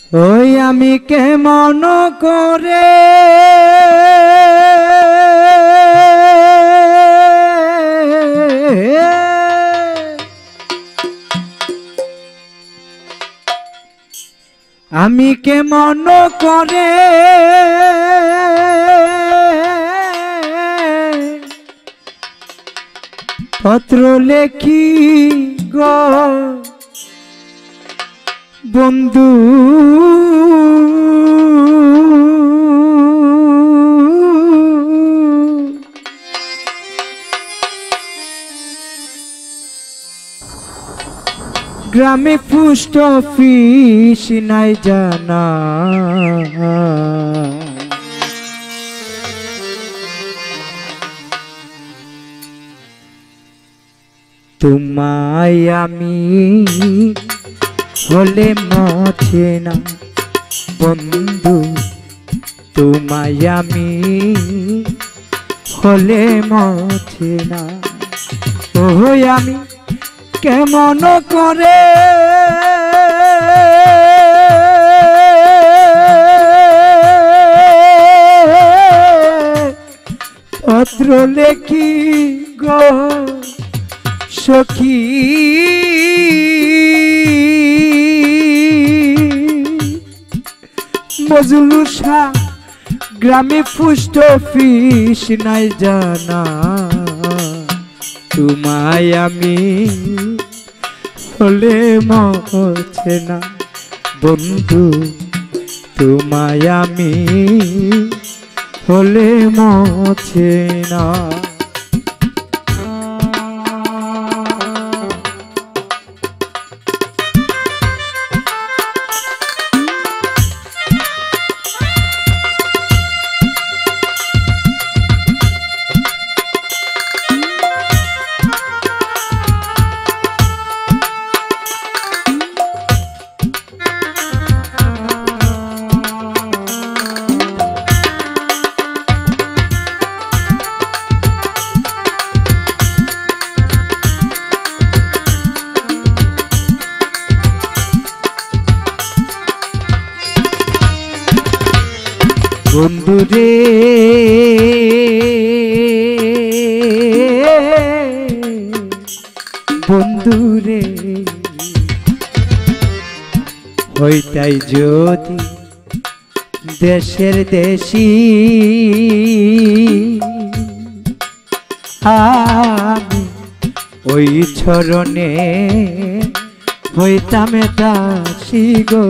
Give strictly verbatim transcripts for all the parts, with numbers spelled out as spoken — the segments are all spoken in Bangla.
ওই আমি কেমন করে আমি কেমন করে পত্র লেখি গো বন্ধু গ্রামে পোস্ট অফিস নাই জানা তোমায় আমি হলে মছে না বন্ধু তোমায় আমি হলে মছে না ও আমি কেমন করে পত্র লেখি গো সখী মজলুসা গ্রামে পোস্ট অফিস নাই জানা তোমায় আমি হলে মছে না বন্ধু তোমায় আমি হলে মছে না বন্ধু রে বন্ধু রে হইতাই যদি দেশের দেশি আমি ওই চরণে হইতাম দাসী গো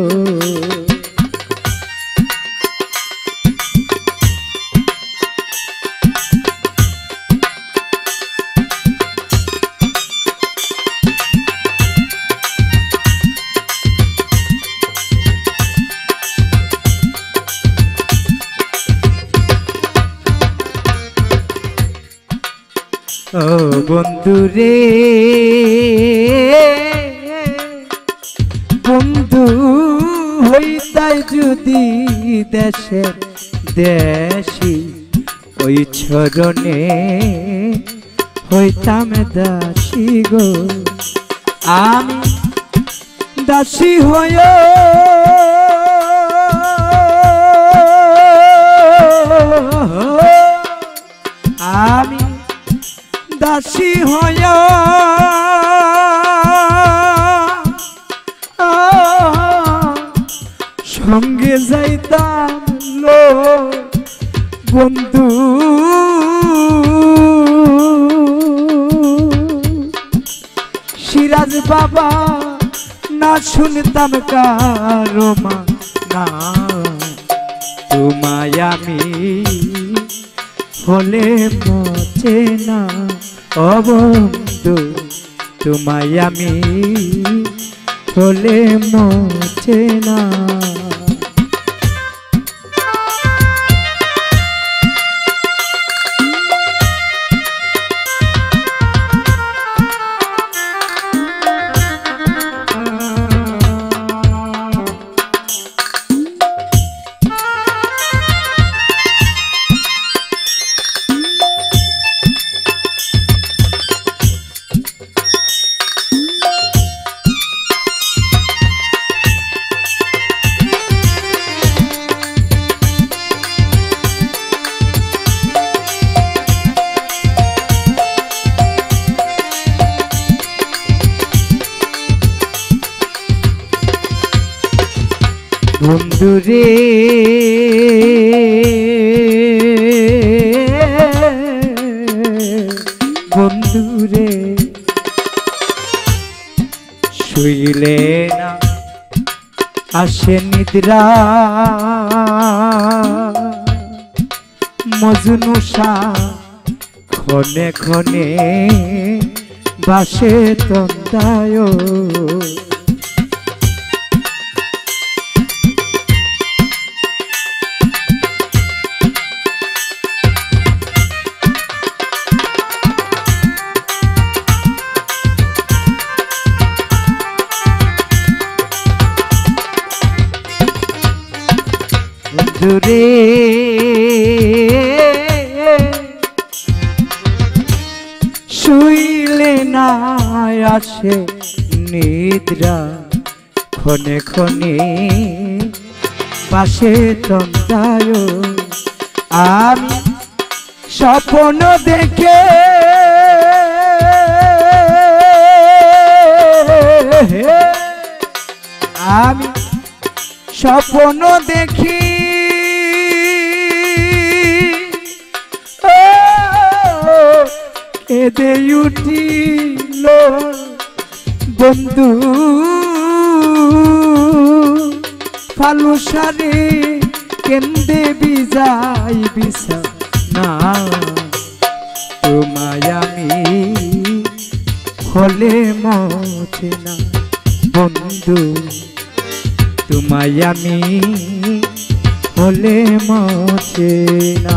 ও বন্ধু রে বন্ধু হইতাই যদি দেশের দেশি ওই চরণে হইতাম দাসী গো আমি দাসী হয়ে আমি দাসী হয়া সঙ্গে যাইতাম লো বন্ধু সিরাজ বাবা না শুনতাম কারো মা না তোমায় আমি হলে মছে না ও বন্ধু তোমায় আমি হলে মছে না বন্ধুরে বন্ধুরে শুইলে না আসে নিদ্রা মজনুষা ক্ষণে ক্ষণে বাসে তন্দায় দূরে শুইলে না আসে নিদ্রা ক্ষণে ক্ষণে পাশে তন্দায় আমি স্বপ্ন দেখে আমি স্বপ্ন দেখি কেঁদে উঠিল বন্ধু ফালুসারে কেন্দে বিজাই বিছা না তোমায় আমি হলে মছে না বন্ধু তোমায় আমি হলে মছে না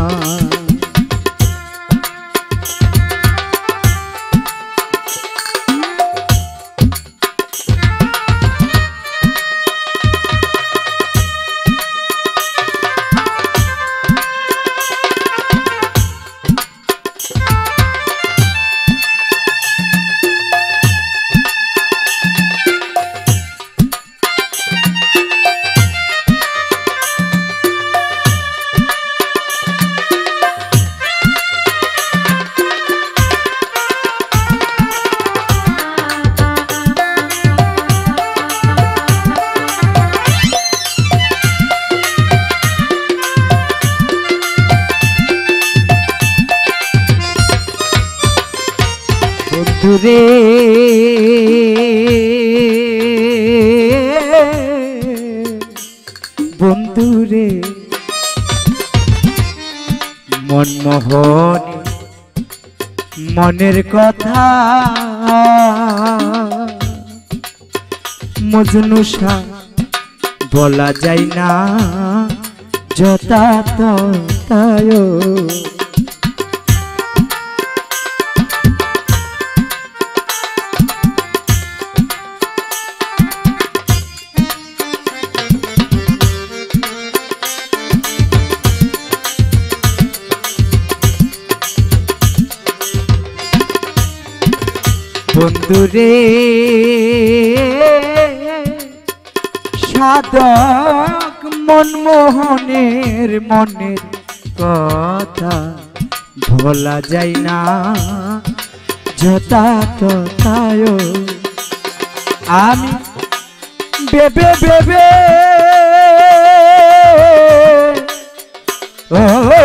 বন্ধুরে বন্ধুরে মনমোহন মনের কথা মজনুষা বলা যায় না যথা তথায় বন্ধুরে সাধক মনমোহনের মনের কথা ভোলা যায় না যথা তথায় আমি বেবে বেবে ও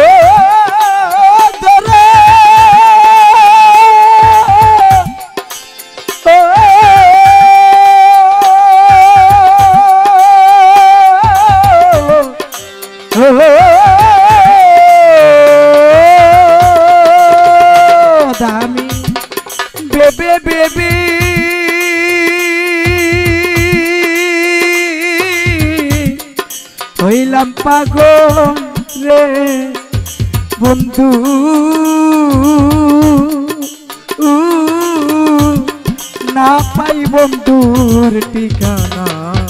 দামি বেবে বেবে হইলাম পাগল রে বন্ধু না পাই বন্ধুর ঠিকানা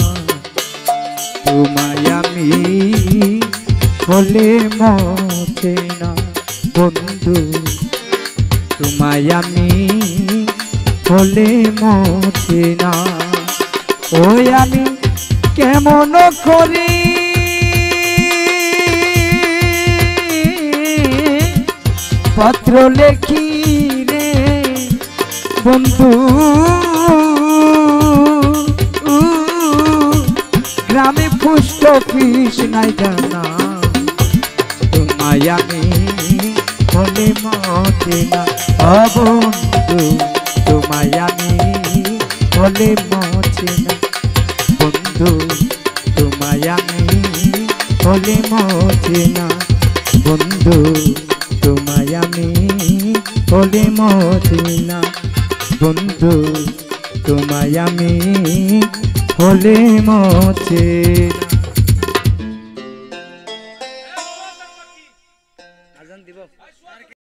তোমায় আমি হলে মতে না বন্ধু তোমায় আমি হলে মতে না ওই আমি কেমন করি পত্র লেখি রে বন্ধু গ্রামে পুষ্ট তৃষ্ণায় জানা তোমায় আমি হলে মতে না ও বন্ধু তোমায় আমি হলে মতে না বন্ধু তোমায় আমি হলে মতে না বন্ধু তোমায় আমি হলে মতে না বন্ধু তোমায় আমি হলে মতে না।